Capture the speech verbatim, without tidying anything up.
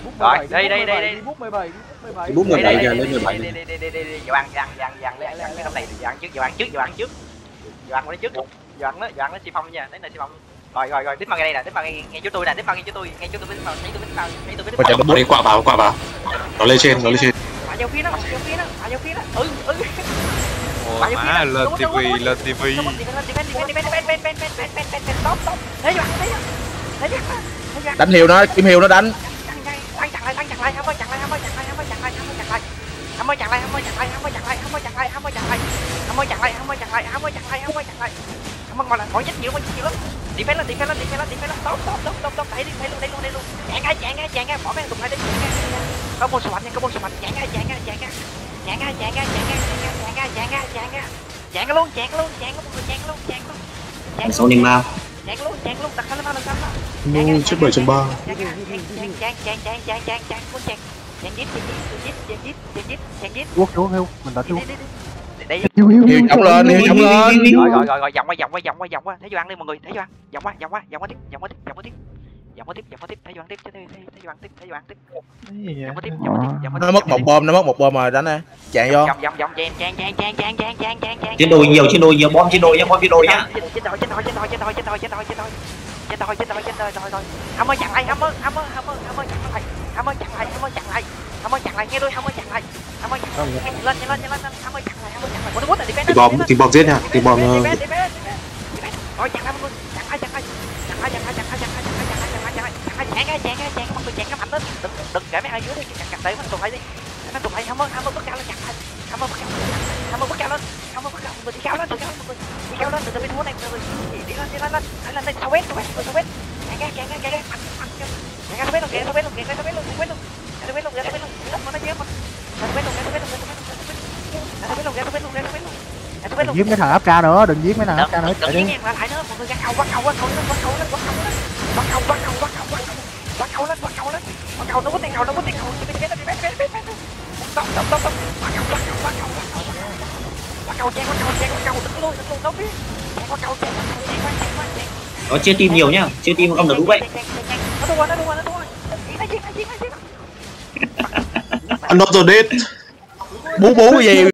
Rồi, đây đây đây đây. Bút mười bảy, bút mười bảy kìa, lên mười bảy. Đây đây đây đây đây, giờ ăn ăn ăn ăn ăn cái tấm này, giờ ăn trước, giờ ăn trước, giờ ăn trước. Giờ ăn qua đấy trước. Giờ ăn đó, giờ ăn nó xi phong nha, đấy là xi phong. Rồi rồi rồi, tiếp vào ngay đây nè, tiếp vào ngay ngay chỗ tôi nè, tiếp vào ngay chỗ tôi, ngay chỗ tôi tiếp vào, thấy tôi tiếp vào, thấy tôi tiếp vào. Nó đi quạ vào, quạ vào. Nó lên trên, nó lên trên. Ở vào phía đó, vào phía đó, vào phía đó. Ừ ừ. Ồ má, lên ti vi, lên ti vi. Đánh hiệu nó, kim hiệu nó đánh. Thắng chặn lại, thắng chặn lại, không có chặn lại, không có chặn lại, không có chặn lại, không có chặn lại. Không có chặn lại, không có chặn lại, không có chặn lại, không có chặn lại, không có chặn lại. Không có chặn lại, không có chặn lại, không có chặn lại, không có chặn lại. Không có ngồi là khỏi chết nhiều, chết nhiều lắm. Đi phép lên, đi phép lên, đi phép lên, đi phép lên. Stop, stop, stop, stop, stop, đẩy đi, đẩy luôn, đẩy luôn, đẩy luôn. Chặn ngay, chặn ngay, chặn ngay, bỏ cái tụng lại đi. Có bô số mạnh nha, có bô số mạnh, chặn ngay, chặn ngay, chặn ngay. Chặn ngay, chặn ngay, chặn ngay, chặn ngay, chặn ngay, chặn ngay. Chặn luôn, chặn luôn, chặn luôn, chặn luôn, chặn luôn. Chặn số ninh mau. Chặn luôn, chặn luôn, đặt lên vào, đặt lên vào. Ngu chết bảy chấm ba. Chặn, chặn, chặn, chặn, chặn, chặn, chặn, chặn, muốn chặn. Chặn giết, chặn giết, chặn giết, chặn giết, chặn giết. Quốc chú heo, mình đã chú. Đây. Hiệu chống lên, hiệu chống lên. Rồi rồi rồi rồi, vòng qua vòng qua vòng qua vòng qua, thấy vô ăn đi mọi người, thấy vô ăn. Vòng qua, vòng qua, vòng qua tiếp, vòng qua tiếp, vòng qua tiếp. Vòng qua tiếp, vòng qua tiếp, thấy vô ăn tiếp, thấy thấy vô ăn tiếp, thấy vô ăn tiếp. Vòng qua tiếp, vòng qua tiếp, vòng qua tiếp. Nó mất một bom, nó mất một bom rồi đánh nè. Chạy vô. Vòng vòng vòng chèn chèn chèn chèn chèn chèn chèn chèn chèn. Trên đồi nhiều, trên đồi nhiều, bom trên đồi nhá, bom trên đồi nhá. Trên đồi, trên đồi, trên đồi, trên đồi, trên đồi, trên đồi, trên đồi. Trên đồi, trên đồi, trên đồi, rồi rồi. Hammer chặn lại, Hammer, Hammer, Hammer, Hammer chặn lại. Hammer chặn lại, Hammer chặn lại. Hammer chặn lại, nghe tôi, Hammer chặn lại. Hammer chặn lại, lên, lên, lên, lên, Hammer chặn lại, Hammer chặn lại. Một đứa đi Tìm bom, tìm bom giết nha, tìm bom. Rồi chặn lại mọi người, chặn lại, chặn lại. Chặn lại, chặn lại, chặn lại, chặn lại, chặn lại, chặn lại, chặn lại, chặn lại, chặn ngay, chặn ngay, chặn mọi người chặn cái mạnh lên. Đừng đừng để mấy ai dưới đi, chặn chặn để nó tụt lại đi. Nó tụt lại, Hammer, Hammer bước cao lên chặn lại. Hammer bước cao lên. Hammer bước cao lên. Hammer bước cao, mình đi cao lên, đi cao lên mọi người. Đi cao lên, từ bên thua này mọi người. Đi lên, đi lên, lên. Lên lên sáu mét, sáu mét, sáu mét. Chặn ngay, chặn ngay, chặn ngay. Chặn ngay sáu mét luôn, sáu mét luôn, sáu mét luôn, sáu mét luôn. Sáu mét luôn, sáu mét luôn. Đất mà nó chết mà. Sáu mét luôn, sáu mét luôn, sáu mét luôn. Sáu mét luôn, sáu mét luôn, sáu mét luôn. Đừng giết mấy thằng ép ca nữa, đừng giết mấy thằng ép ca nữa. Đừng giết nha, lại nữa, mọi người gắt cầu, quát cầu, quát cầu lên, quát cầu lên, quát cầu lên. Quát cầu, quát cầu, quát cầu, quát cầu. Quát cầu lên, quát cầu lên. Quát cầu nó có tiền cầu, nó có tiền cầu. Stop, stop, stop, stop. Quát cầu, quát cầu, quát cầu, quát cầu. Quát cầu, chèn, quát cầu, chèn, quát cầu, đứng luôn, đứng luôn, đâu biết. Chèn quát cầu, chèn, quát cầu, chèn, quát, chèn, quát, chèn. Nó chia team nhiều nhá, chia team không được đúng vậy. Nó đua, nó đua, nó đua. Nó giết, nó giết, nó giết. Another dead. Bú bú gì?